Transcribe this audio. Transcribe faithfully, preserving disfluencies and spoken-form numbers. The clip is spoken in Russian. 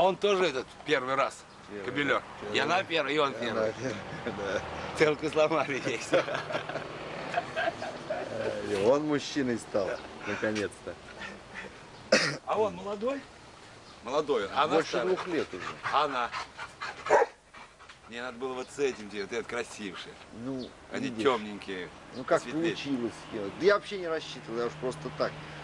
он тоже этот первый раз, Первый, кобелек. первый. И она первый, и он И первый. она первая, Целку сломали здесь. да. И он мужчиной стал, наконец-то. А он молодой? Молодой. Она Больше старая. двух лет уже. Она. Мне надо было вот с этим делать, этот красивший. Ну, Они видишь, темненькие. ну как посветлее. получилось сделать. Да я вообще не рассчитывал, я уж просто так.